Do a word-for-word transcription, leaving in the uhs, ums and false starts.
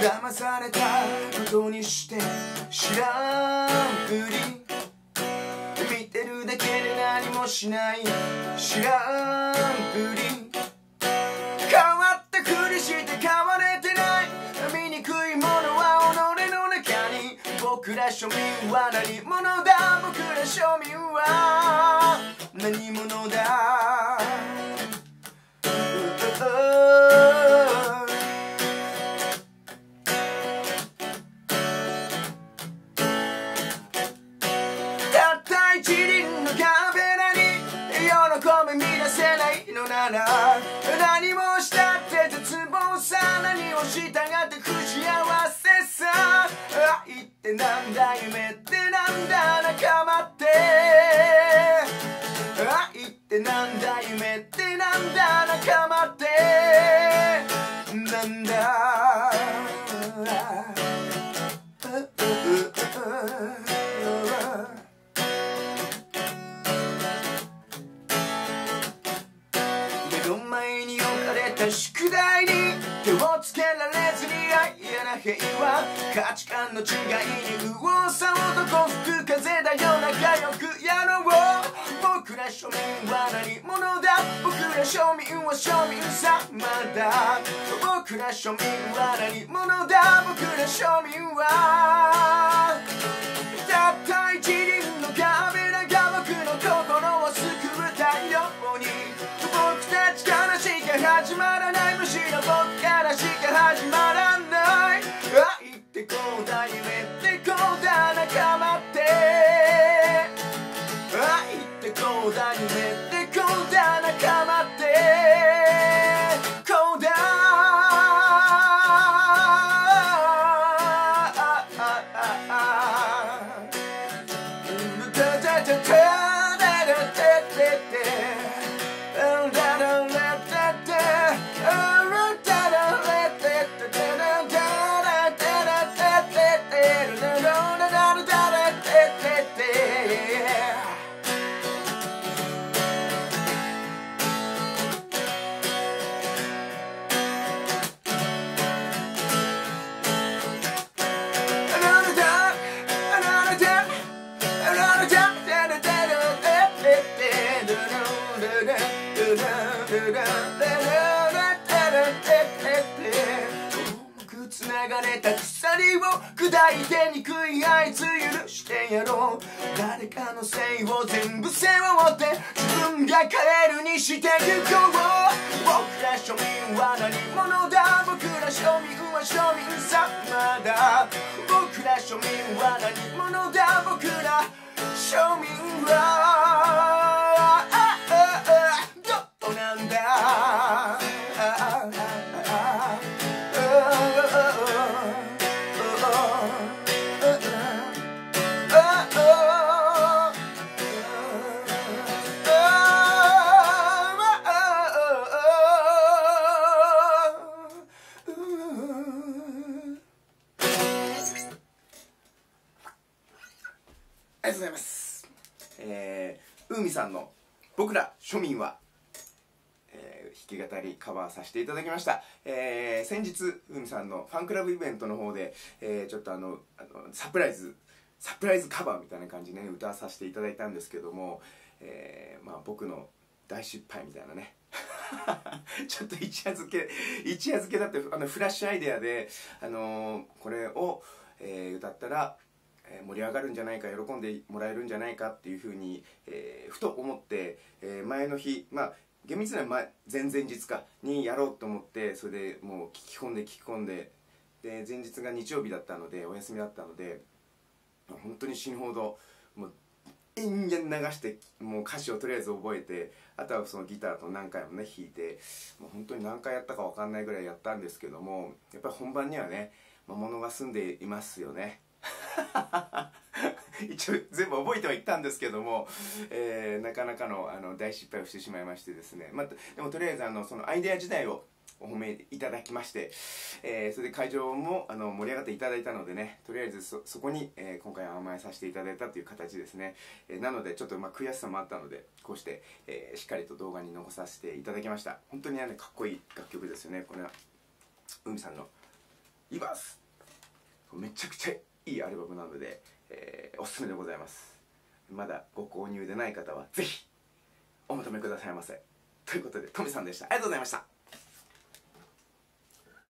騙されたことにして知らんぷり、見てるだけで何もしない知らんぷり、変わったふりして変われてない、醜いものは己の中に、僕ら庶民は何者だ、僕ら庶民は何者だ。たった一輪のカメラに喜び乱せないのなら、何もしたって絶望さ、何をしたがって不幸せさ。愛ってなんだ、夢ってなんだ、仲間って。愛ってなんだ、夢ってなんだ、仲間ってなんだ。目の前に置かれた宿題に手をつけられずに嫌な平和、価値観の違いに右往左往と吹く風だよ、仲良くやろう。僕ら庶民は何者だ、僕ら庶民は庶民様だ。僕ら庶民は何者だ、僕ら庶民はたった一輪のカメラが僕の心を救う太陽に、僕たちからしか始まらない、むしろ僕からしか始まらない。愛ってこうだ、夢ってこうだ、仲間って愛ってこうだ、夢ってこうだ、仲間ってこうだ。繋がれた鎖を砕いて憎いあいつ許してやろう。誰かのせいを全部背負って自分がカエルにしてゆこう。僕ら庶民は何者だ、僕ら庶民は庶民様だ。僕ら庶民は何者だ、僕ら庶民はどうなんだ。ありがとうございます。えー、海さんの「僕ら庶民は」えー、弾き語りカバーさせていただきました。えー、先日海さんのファンクラブイベントの方で、えー、ちょっとあのあのサプライズサプライズカバーみたいな感じでね歌わさせていただいたんですけども、えー、まあ僕の大失敗みたいなねちょっと一夜漬け一夜漬けだってあのフラッシュアイデアで、あのー、これを、えー、歌ったら盛り上がるんじゃないか、喜んでもらえるんじゃないかっていうふうに、えー、ふと思って、えー、前の日、まあ厳密には前前々日かにやろうと思って、それでもう聞き込んで聞き込んで、で前日が日曜日だったのでお休みだったので、本当に死ぬほどもう延々流して、もう歌詞をとりあえず覚えて、あとはそのギターと何回もね弾いて、もう本当に何回やったか分かんないぐらいやったんですけども、やっぱり本番にはね魔物が住んでいますよね一応全部覚えてはいったんですけども、えー、なかなかの、あの大失敗をしてしまいましてですね、まあ、でもとりあえずあのそのアイデア自体をお褒めいただきまして、えー、それで会場もあの盛り上がっていただいたのでね、とりあえず そ, そこに、えー、今回は甘えさせていただいたという形ですね、えー、なのでちょっとまあ悔しさもあったので、こうして、えー、しっかりと動画に残させていただきました。本当に、ね、かっこいい楽曲ですよね。これは海さんのいます。めちゃくちゃいいアルバムなので、えー、おすすめでございます。まだご購入でない方はぜひお求めくださいませ。ということでトミさんでした。ありがとうございました。